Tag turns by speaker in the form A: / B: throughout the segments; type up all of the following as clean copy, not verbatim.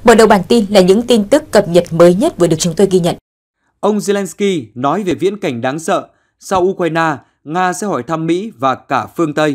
A: Mở đầu bản tin là những tin tức cập nhật mới nhất vừa được chúng tôi ghi nhận.
B: Ông Zelensky nói về viễn cảnh đáng sợ, sau Ukraine, Nga sẽ hỏi thăm Mỹ và cả phương Tây.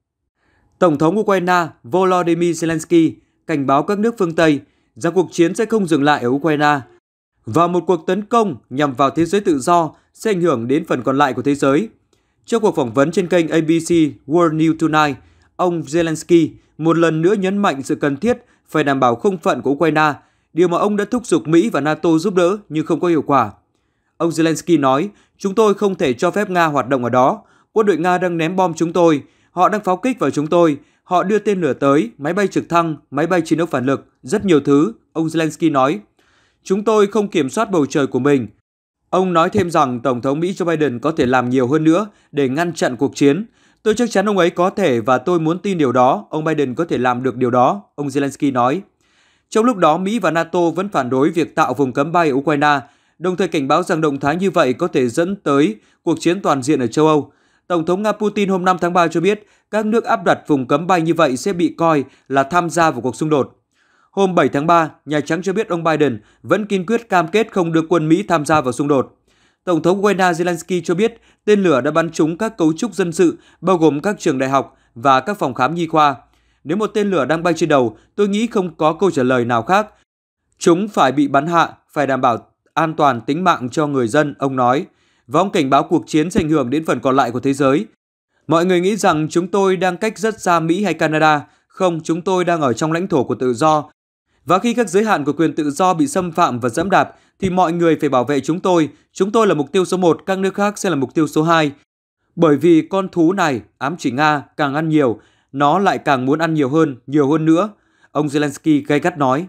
B: Tổng thống Ukraine Volodymyr Zelensky cảnh báo các nước phương Tây rằng cuộc chiến sẽ không dừng lại ở Ukraine và một cuộc tấn công nhằm vào thế giới tự do sẽ ảnh hưởng đến phần còn lại của thế giới. Trong cuộc phỏng vấn trên kênh ABC World News Tonight, ông Zelensky một lần nữa nhấn mạnh sự cần thiết phải đảm bảo không phận của Ukraine, điều mà ông đã thúc giục Mỹ và NATO giúp đỡ nhưng không có hiệu quả. Ông Zelensky nói, chúng tôi không thể cho phép Nga hoạt động ở đó. Quân đội Nga đang ném bom chúng tôi, họ đang pháo kích vào chúng tôi, họ đưa tên lửa tới, máy bay trực thăng, máy bay chiến đấu phản lực, rất nhiều thứ, ông Zelensky nói. Chúng tôi không kiểm soát bầu trời của mình. Ông nói thêm rằng Tổng thống Mỹ Joe Biden có thể làm nhiều hơn nữa để ngăn chặn cuộc chiến. Tôi chắc chắn ông ấy có thể và tôi muốn tin điều đó, ông Biden có thể làm được điều đó, ông Zelensky nói. Trong lúc đó, Mỹ và NATO vẫn phản đối việc tạo vùng cấm bay ở Ukraine, đồng thời cảnh báo rằng động thái như vậy có thể dẫn tới cuộc chiến toàn diện ở châu Âu. Tổng thống Nga Putin hôm 5 tháng 3 cho biết các nước áp đặt vùng cấm bay như vậy sẽ bị coi là tham gia vào cuộc xung đột. Hôm 7 tháng 3, Nhà Trắng cho biết ông Biden vẫn kiên quyết cam kết không đưa quân Mỹ tham gia vào xung đột. Tổng thống Ukraine Zelensky cho biết tên lửa đã bắn trúng các cấu trúc dân sự, bao gồm các trường đại học và các phòng khám nhi khoa. Nếu một tên lửa đang bay trên đầu, tôi nghĩ không có câu trả lời nào khác. Chúng phải bị bắn hạ, phải đảm bảo an toàn tính mạng cho người dân, ông nói. Và ông cảnh báo cuộc chiến sẽ ảnh hưởng đến phần còn lại của thế giới. Mọi người nghĩ rằng chúng tôi đang cách rất xa Mỹ hay Canada. Không, chúng tôi đang ở trong lãnh thổ của tự do. Và khi các giới hạn của quyền tự do bị xâm phạm và giẫm đạp, thì mọi người phải bảo vệ chúng tôi. Chúng tôi là mục tiêu số 1, các nước khác sẽ là mục tiêu số 2. Bởi vì con thú này, ám chỉ Nga, càng ăn nhiều, nó lại càng muốn ăn nhiều hơn nữa, ông Zelensky gay gắt nói.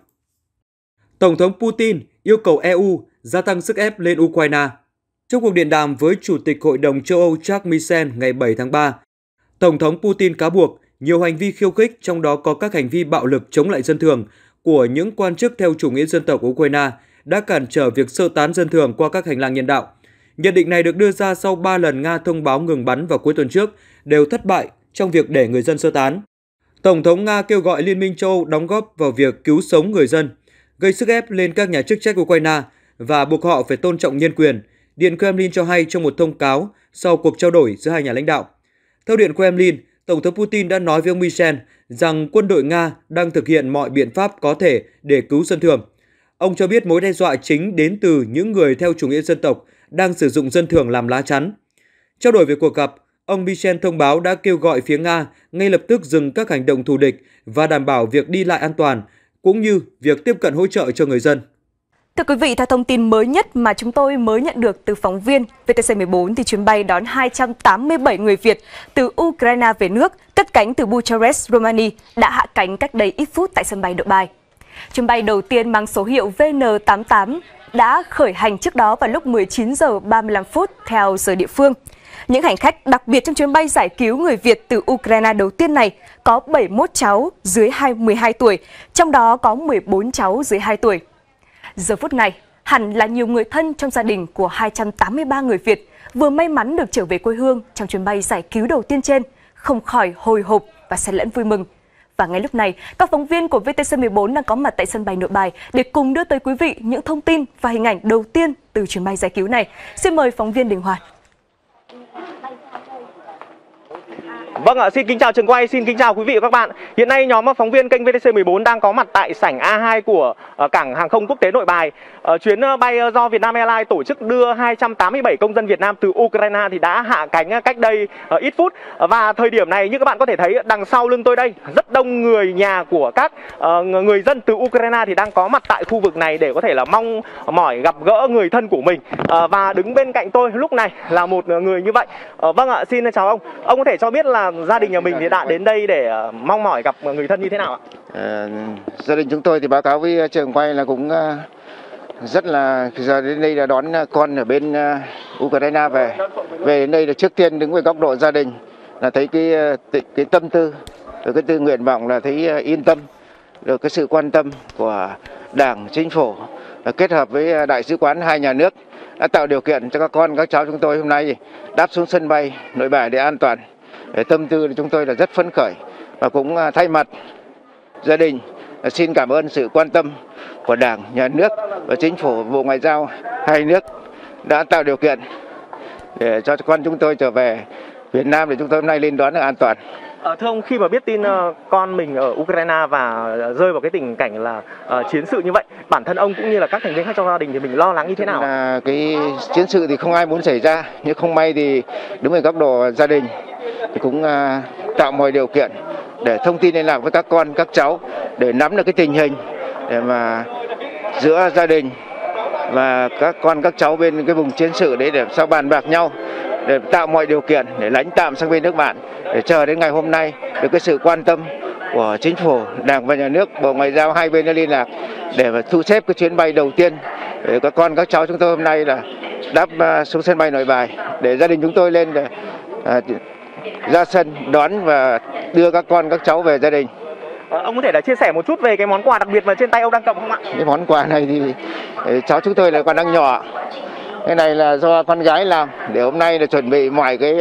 B: Tổng thống Putin yêu cầu EU gia tăng sức ép lên Ukraine. Trong cuộc điện đàm với Chủ tịch Hội đồng châu Âu Charles Michel ngày 7 tháng 3, Tổng thống Putin cáo buộc nhiều hành vi khiêu khích, trong đó có các hành vi bạo lực chống lại dân thường của những quan chức theo chủ nghĩa dân tộc của Ukraine đã cản trở việc sơ tán dân thường qua các hành lang nhân đạo. Nhận định này được đưa ra sau 3 lần Nga thông báo ngừng bắn vào cuối tuần trước đều thất bại trong việc để người dân sơ tán. Tổng thống Nga kêu gọi Liên minh châu Âu đóng góp vào việc cứu sống người dân, gây sức ép lên các nhà chức trách Ukraine và buộc họ phải tôn trọng nhân quyền, Điện Kremlin cho hay trong một thông cáo sau cuộc trao đổi giữa hai nhà lãnh đạo. Theo Điện Kremlin, Tổng thống Putin đã nói với ông Michel rằng quân đội Nga đang thực hiện mọi biện pháp có thể để cứu dân thường. Ông cho biết mối đe dọa chính đến từ những người theo chủ nghĩa dân tộc đang sử dụng dân thường làm lá chắn. Trao đổi về cuộc gặp, ông Michel thông báo đã kêu gọi phía Nga ngay lập tức dừng các hành động thù địch và đảm bảo việc đi lại an toàn, cũng như việc tiếp cận hỗ trợ cho người dân.
C: Thưa quý vị, theo thông tin mới nhất mà chúng tôi mới nhận được từ phóng viên VTC14, thì chuyến bay đón 287 người Việt từ Ukraine về nước, cất cánh từ Bucharest, Romania, đã hạ cánh cách đây ít phút tại sân bay Nội Bài. Chuyến bay đầu tiên mang số hiệu VN88 đã khởi hành trước đó vào lúc 19 giờ 35 phút theo giờ địa phương. Những hành khách đặc biệt trong chuyến bay giải cứu người Việt từ Ukraine đầu tiên này có 71 cháu dưới 12 tuổi, trong đó có 14 cháu dưới 2 tuổi. Giờ phút này, hẳn là nhiều người thân trong gia đình của 283 người Việt vừa may mắn được trở về quê hương trong chuyến bay giải cứu đầu tiên trên, không khỏi hồi hộp và xen lẫn vui mừng. Và ngay lúc này, các phóng viên của VTC14 đang có mặt tại sân bay Nội Bài để cùng đưa tới quý vị những thông tin và hình ảnh đầu tiên từ chuyến bay giải cứu này. Xin mời phóng viên Đình Hoàn.
D: Vâng ạ, xin kính chào trường quay, xin kính chào quý vị và các bạn. Hiện nay nhóm phóng viên kênh VTC14 đang có mặt tại sảnh A2 của cảng hàng không quốc tế Nội Bài. Chuyến bay do Vietnam Airlines tổ chức đưa 287 công dân Việt Nam từ Ukraine thì đã hạ cánh cách đây ít phút. Và thời điểm này như các bạn có thể thấy đằng sau lưng tôi đây, rất đông người nhà của các người dân từ Ukraine thì đang có mặt tại khu vực này để có thể là mong mỏi gặp gỡ người thân của mình. Và đứng bên cạnh tôi lúc này là một người như vậy. Vâng ạ, xin chào ông. Ông có thể cho biết là gia đình nhà mình thì đã đến đây để mong mỏi gặp người thân như thế nào ạ?
E: Gia đình chúng tôi thì báo cáo với trường quay là cũng rất là giờ đến đây là đón con ở bên Ukraine về đến đây là trước tiên đứng về góc độ gia đình là thấy cái tâm tư, rồi cái tư nguyện vọng là thấy yên tâm, rồi cái sự quan tâm của Đảng, Chính phủ kết hợp với Đại sứ quán hai nhà nước đã tạo điều kiện cho các con các cháu chúng tôi hôm nay đáp xuống sân bay Nội Bài để an toàn. Tâm tư chúng tôi là rất phấn khởi và cũng thay mặt gia đình xin cảm ơn sự quan tâm của Đảng, Nhà nước và Chính phủ, Bộ Ngoại giao hai nước đã tạo điều kiện để cho con chúng tôi trở về Việt Nam để chúng tôi hôm nay lên đón được an toàn.
D: Thưa ông, khi mà biết tin con mình ở Ukraine và rơi vào cái tình cảnh là chiến sự như vậy, bản thân ông cũng như là các thành viên khác trong gia đình thì mình lo lắng như thế nào?
E: Cái chiến sự thì không ai muốn xảy ra, nhưng không may thì đứng ở góc độ gia đình thì cũng tạo mọi điều kiện để thông tin liên lạc với các con, các cháu để nắm được cái tình hình để mà giữa gia đình và các con, các cháu bên cái vùng chiến sự đấy để sao bàn bạc nhau để tạo mọi điều kiện để lánh tạm sang bên nước bạn, để chờ đến ngày hôm nay được cái sự quan tâm của Chính phủ, Đảng và Nhà nước, Bộ Ngoại giao hai bên đã liên lạc để mà thu xếp cái chuyến bay đầu tiên để các con, các cháu chúng tôi hôm nay là đáp xuống sân bay Nội Bài để gia đình chúng tôi lên để ra sân đón và đưa các con, các cháu về gia đình.
D: Ông có thể chia sẻ một chút về cái món quà đặc biệt mà trên tay ông đang cầm không ạ?
E: Cái món quà này thì cháu chúng tôi là còn đang nhỏ. Cái này là do con gái làm để hôm nay là chuẩn bị mọi cái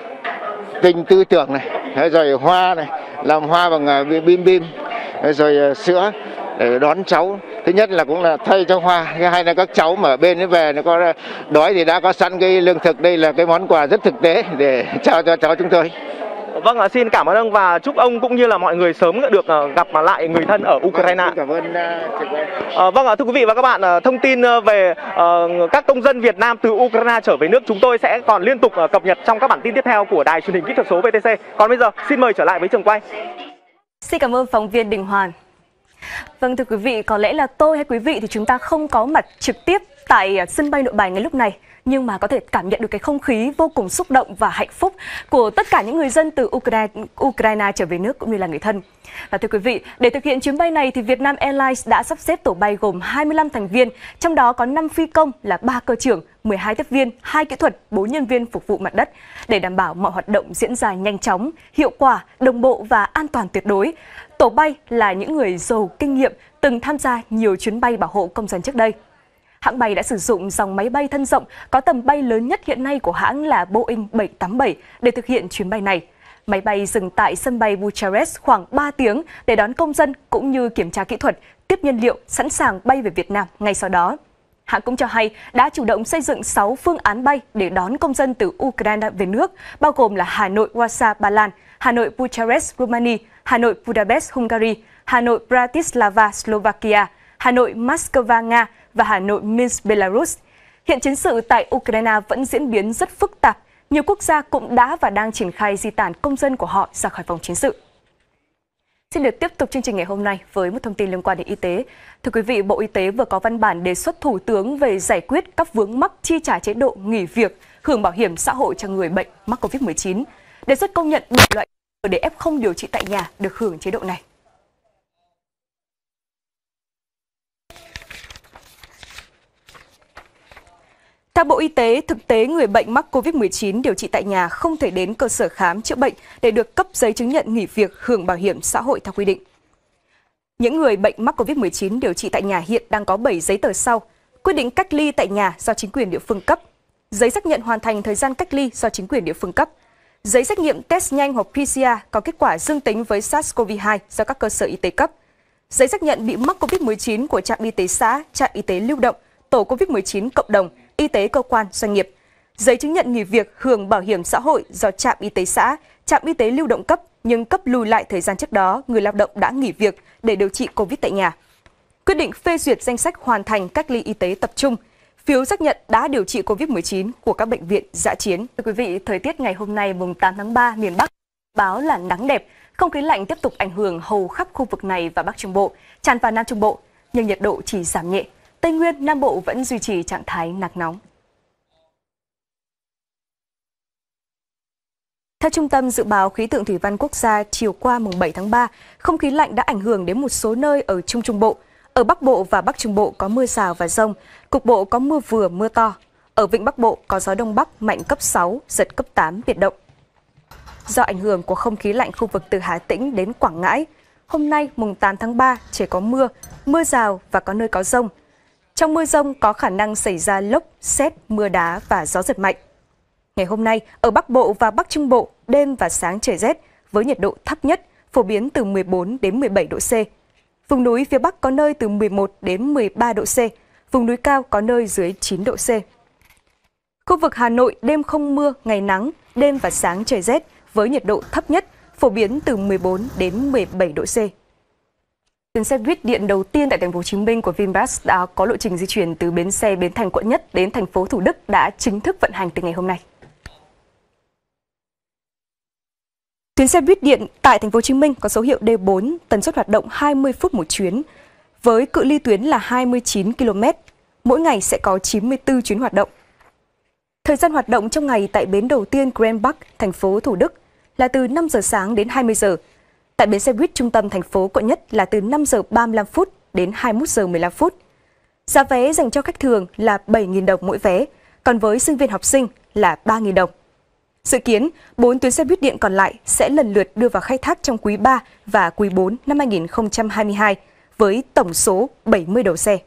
E: tinh tư tưởng này, rồi hoa này, làm hoa bằng bim bim, rồi sữa để đón cháu. Thứ nhất là cũng là thay cho hoa, thứ hai là các cháu mà ở bên nó về nó có đói thì đã có sẵn cái lương thực. Đây là cái món quà rất thực tế để trao cho cháu chúng tôi.
D: Vâng ạ, xin cảm ơn ông và chúc ông cũng như là mọi người sớm được gặp lại người thân ở Ukraine.
E: Xin cảm ơn.
D: Vâng ạ, thưa quý vị và các bạn, thông tin về các công dân Việt Nam từ Ukraine trở về nước chúng tôi sẽ còn liên tục cập nhật trong các bản tin tiếp theo của Đài Truyền hình Kỹ thuật số VTC. Còn bây giờ xin mời trở lại với trường quay.
C: Xin cảm ơn phóng viên Đình Hoàn. Vâng, thưa quý vị, có lẽ là tôi hay quý vị thì chúng ta không có mặt trực tiếp tại sân bay Nội Bài ngay lúc này, nhưng mà có thể cảm nhận được cái không khí vô cùng xúc động và hạnh phúc của tất cả những người dân từ Ukraine trở về nước cũng như là người thân. Và thưa quý vị, để thực hiện chuyến bay này thì Vietnam Airlines đã sắp xếp tổ bay gồm 25 thành viên, trong đó có 5 phi công là 3 cơ trưởng, 12 tiếp viên, 2 kỹ thuật, 4 nhân viên phục vụ mặt đất để đảm bảo mọi hoạt động diễn ra nhanh chóng, hiệu quả, đồng bộ và an toàn tuyệt đối. Tổ bay là những người giàu kinh nghiệm từng tham gia nhiều chuyến bay bảo hộ công dân trước đây. Hãng bay đã sử dụng dòng máy bay thân rộng có tầm bay lớn nhất hiện nay của hãng là Boeing 787 để thực hiện chuyến bay này. Máy bay dừng tại sân bay Bucharest khoảng 3 tiếng để đón công dân cũng như kiểm tra kỹ thuật, tiếp nhiên liệu, sẵn sàng bay về Việt Nam ngay sau đó. Hãng cũng cho hay đã chủ động xây dựng 6 phương án bay để đón công dân từ Ukraine về nước, bao gồm là Hà Nội Warsaw, Ba Lan, Hà Nội Bucharest, Romania, Hà Nội Budapest, Hungary, Hà Nội Bratislava, Slovakia, Hà Nội Moscow, Nga và Hà Nội Minsk, Belarus. Hiện chiến sự tại Ukraine vẫn diễn biến rất phức tạp. Nhiều quốc gia cũng đã và đang triển khai di tản công dân của họ ra khỏi vùng chiến sự. Xin được tiếp tục chương trình ngày hôm nay với một thông tin liên quan đến y tế. Thưa quý vị, Bộ Y tế vừa có văn bản đề xuất Thủ tướng về giải quyết các vướng mắc chi trả chế độ nghỉ việc, hưởng bảo hiểm xã hội cho người bệnh mắc COVID-19. Đề xuất công nhận 7 loại để F0 điều trị tại nhà được hưởng chế độ này. Theo Bộ Y tế, thực tế người bệnh mắc COVID-19 điều trị tại nhà không thể đến cơ sở khám chữa bệnh để được cấp giấy chứng nhận nghỉ việc hưởng bảo hiểm xã hội theo quy định. Những người bệnh mắc COVID-19 điều trị tại nhà hiện đang có 7 giấy tờ sau: quyết định cách ly tại nhà do chính quyền địa phương cấp, giấy xác nhận hoàn thành thời gian cách ly do chính quyền địa phương cấp, giấy xét nghiệm test nhanh hoặc PCR có kết quả dương tính với SARS-CoV-2 do các cơ sở y tế cấp, giấy xác nhận bị mắc COVID-19 của trạm y tế xã, trạm y tế lưu động, tổ COVID-19 cộng đồng, y tế cơ quan, doanh nghiệp, giấy chứng nhận nghỉ việc hưởng bảo hiểm xã hội do trạm y tế xã, trạm y tế lưu động cấp nhưng cấp lùi lại thời gian trước đó người lao động đã nghỉ việc để điều trị COVID tại nhà, quyết định phê duyệt danh sách hoàn thành cách ly y tế tập trung, phiếu xác nhận đã điều trị COVID-19 của các bệnh viện dã chiến. Thưa quý vị, thời tiết ngày hôm nay mùng 8 tháng 3 miền Bắc báo là nắng đẹp, không khí lạnh tiếp tục ảnh hưởng hầu khắp khu vực này và Bắc Trung Bộ, tràn vào Nam Trung Bộ, nhưng nhiệt độ chỉ giảm nhẹ. Tây Nguyên, Nam Bộ vẫn duy trì trạng thái nắng nóng. Theo Trung tâm Dự báo Khí tượng Thủy văn Quốc gia, chiều qua mùng 7 tháng 3, không khí lạnh đã ảnh hưởng đến một số nơi ở Trung Trung Bộ. Ở Bắc Bộ và Bắc Trung Bộ có mưa rào và dông, cục bộ có mưa vừa mưa to. Ở Vịnh Bắc Bộ có gió Đông Bắc mạnh cấp 6, giật cấp 8 biển động. Do ảnh hưởng của không khí lạnh khu vực từ Hà Tĩnh đến Quảng Ngãi, hôm nay mùng 8 tháng 3 chỉ có mưa, mưa rào và có nơi có dông. Trong mưa dông có khả năng xảy ra lốc, sét, mưa đá và gió giật mạnh. Ngày hôm nay, ở Bắc Bộ và Bắc Trung Bộ, đêm và sáng trời rét với nhiệt độ thấp nhất phổ biến từ 14 đến 17 độ C. Vùng núi phía Bắc có nơi từ 11 đến 13 độ C, vùng núi cao có nơi dưới 9 độ C. Khu vực Hà Nội đêm không mưa, ngày nắng, đêm và sáng trời rét với nhiệt độ thấp nhất phổ biến từ 14 đến 17 độ C. Tuyến xe buýt điện đầu tiên tại thành phố Hồ Chí Minh của VinBus đã có lộ trình di chuyển từ bến xe Bến Thành quận Nhất đến thành phố Thủ Đức đã chính thức vận hành từ ngày hôm nay. Tuyến xe buýt điện tại thành phố Hồ Chí Minh có số hiệu D4, tần suất hoạt động 20 phút một chuyến, với cự ly tuyến là 29 km. Mỗi ngày sẽ có 94 chuyến hoạt động. Thời gian hoạt động trong ngày tại bến đầu tiên Grand Park, thành phố Thủ Đức là từ 5 giờ sáng đến 20 giờ. Tại bến xe buýt trung tâm thành phố quận Nhất là từ 5 giờ 35 phút đến 21 giờ 15 phút. Giá vé dành cho khách thường là 7.000 đồng mỗi vé, còn với sinh viên học sinh là 3.000 đồng. Dự kiến, 4 tuyến xe buýt điện còn lại sẽ lần lượt đưa vào khai thác trong quý 3 và quý 4 năm 2022 với tổng số 70 đầu xe.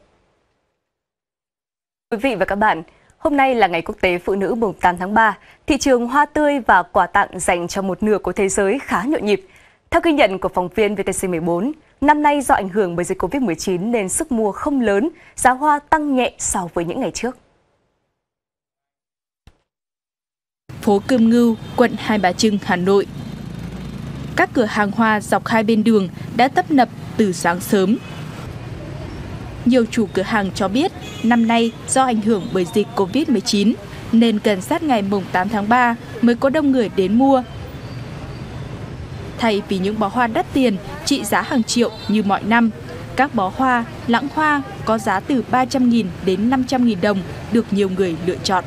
C: Quý vị và các bạn, hôm nay là Ngày Quốc tế Phụ nữ mùng 8 tháng 3. Thị trường hoa tươi và quà tặng dành cho một nửa của thế giới khá nhộn nhịp. Theo ghi nhận của phóng viên VTC14, năm nay do ảnh hưởng bởi dịch Covid-19 nên sức mua không lớn, giá hoa tăng nhẹ so với những ngày trước.
F: Phố Cơm Ngưu, quận Hai Bà Trưng, Hà Nội. Các cửa hàng hoa dọc hai bên đường đã tấp nập từ sáng sớm. Nhiều chủ cửa hàng cho biết năm nay do ảnh hưởng bởi dịch Covid-19 nên gần sát ngày mùng 8 tháng 3 mới có đông người đến mua. Thay vì những bó hoa đắt tiền trị giá hàng triệu như mọi năm, các bó hoa, lãng hoa có giá từ 300.000 đến 500.000 đồng được nhiều người lựa chọn.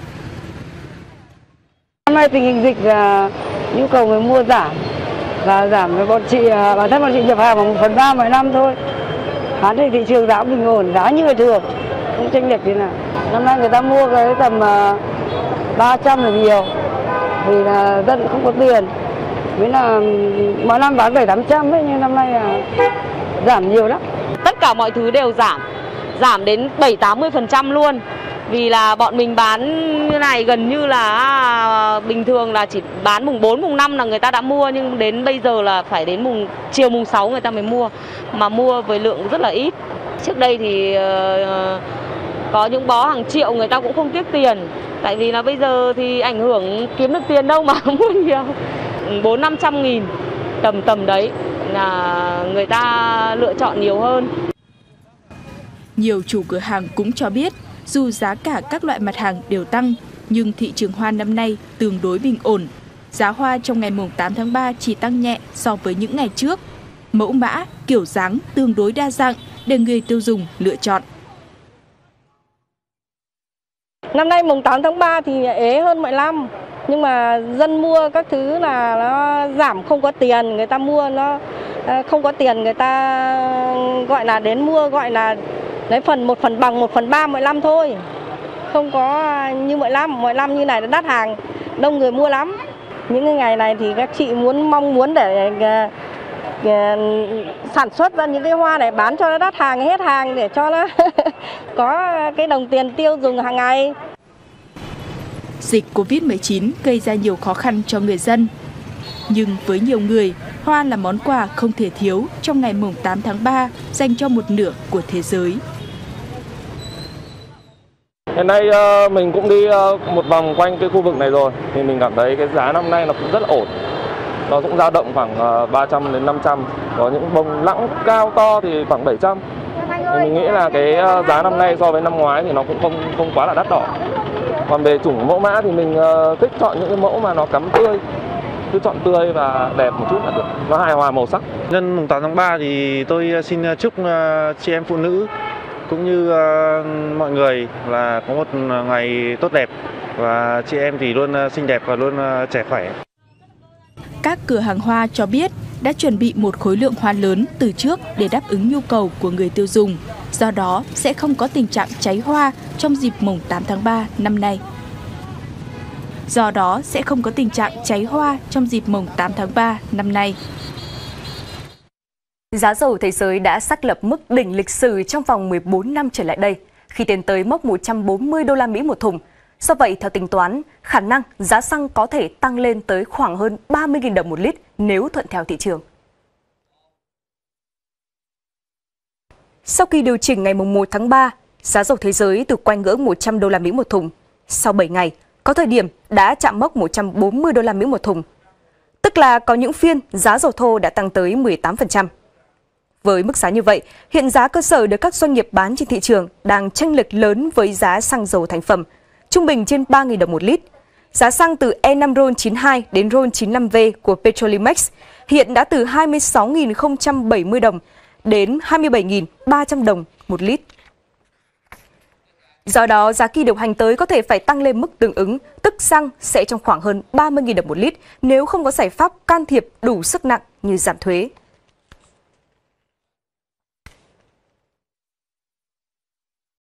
G: Năm nay tình hình dịch nhu cầu người mua giảm và giảm với bản thân bọn chị nhập hàng bằng 1/3 mọi năm thôi. Bán thì thị trường giá bình ổn, giá như ngày thường, không chênh lệch thế nào. Năm nay người ta mua cái tầm 300 là nhiều, vì là dân không có tiền. Với là mỗi năm bán 700-800 ấy, nhưng năm nay là giảm nhiều lắm.
H: Tất cả mọi thứ đều giảm đến 70-80% luôn. Vì là bọn mình bán như này gần như là bình thường là chỉ bán mùng 4, mùng 5 là người ta đã mua, nhưng đến bây giờ là phải đến chiều mùng 6 người ta mới mua, mà mua với lượng rất là ít. Trước đây thì có những bó hàng triệu người ta cũng không tiếc tiền, tại vì là bây giờ thì ảnh hưởng kiếm được tiền đâu mà mua nhiều. 400-500 nghìn tầm đấy là người ta lựa chọn nhiều hơn.
F: Nhiều chủ cửa hàng cũng cho biết dù giá cả các loại mặt hàng đều tăng, nhưng thị trường hoa năm nay tương đối bình ổn. Giá hoa trong ngày mùng 8 tháng 3 chỉ tăng nhẹ so với những ngày trước. Mẫu mã, kiểu dáng tương đối đa dạng để người tiêu dùng lựa chọn.
G: Năm nay mùng 8 tháng 3 thì ế hơn mọi năm. Nhưng mà dân mua các thứ là nó giảm, không có tiền, người ta mua nó không có tiền, người ta gọi là đến mua gọi là lấy một phần bằng 1/3 mọi năm thôi. Không có như mọi năm như này nó đắt hàng, đông người mua lắm. Những cái ngày này thì các chị mong muốn để sản xuất ra những cái hoa này bán cho nó đắt hàng, hết hàng để cho nó có cái đồng tiền tiêu dùng hàng ngày.
F: Dịch Covid-19 gây ra nhiều khó khăn cho người dân. Nhưng với nhiều người, hoa là món quà không thể thiếu trong ngày mùng 8 tháng 3 dành cho một nửa của thế giới.
I: Hiện nay mình cũng đi một vòng quanh cái khu vực này rồi, thì mình cảm thấy cái giá năm nay nó cũng rất là ổn. Nó cũng dao động khoảng 300 đến 500, có những bông lãng cao to thì khoảng 700. Thì mình nghĩ là cái giá năm nay so với năm ngoái thì nó cũng không quá là đắt đỏ. Còn về chủng mẫu mã thì mình thích chọn những cái mẫu mà nó cắm tươi, cứ chọn tươi và đẹp một chút là được, nó hài hòa màu sắc.
J: Nhân mùng 8 tháng 3 thì tôi xin chúc chị em phụ nữ cũng như mọi người là có một ngày tốt đẹp, và chị em thì luôn xinh đẹp và luôn trẻ khỏe.
F: Các cửa hàng hoa cho biết đã chuẩn bị một khối lượng hoa lớn từ trước để đáp ứng nhu cầu của người tiêu dùng. Do đó sẽ không có tình trạng cháy hoa trong dịp mùng 8 tháng 3 năm nay.
C: Giá dầu thế giới đã xác lập mức đỉnh lịch sử trong vòng 14 năm trở lại đây, khi tiến tới mốc 140 đô la Mỹ một thùng. Do vậy, theo tính toán, khả năng giá xăng có thể tăng lên tới khoảng hơn 30.000 đồng một lít nếu thuận theo thị trường. Sau khi điều chỉnh ngày 1 tháng 3, giá dầu thế giới từ quanh ngưỡng 100 đô la Mỹ một thùng. Sau 7 ngày, có thời điểm đã chạm mốc 140 đô la Mỹ một thùng. Tức là có những phiên giá dầu thô đã tăng tới 18%. Với mức giá như vậy, hiện giá cơ sở được các doanh nghiệp bán trên thị trường đang chênh lệch lớn với giá xăng dầu thành phẩm, trung bình trên 3.000 đồng một lít. Giá xăng từ E5 RON92 đến RON95V của Petrolimex hiện đã từ 26.070 đồng đến 27.300 đồng một lít. Do đó, giá kỳ điều hành tới có thể phải tăng lên mức tương ứng, tức xăng sẽ trong khoảng hơn 30.000 đồng một lít nếu không có giải pháp can thiệp đủ sức nặng như giảm thuế.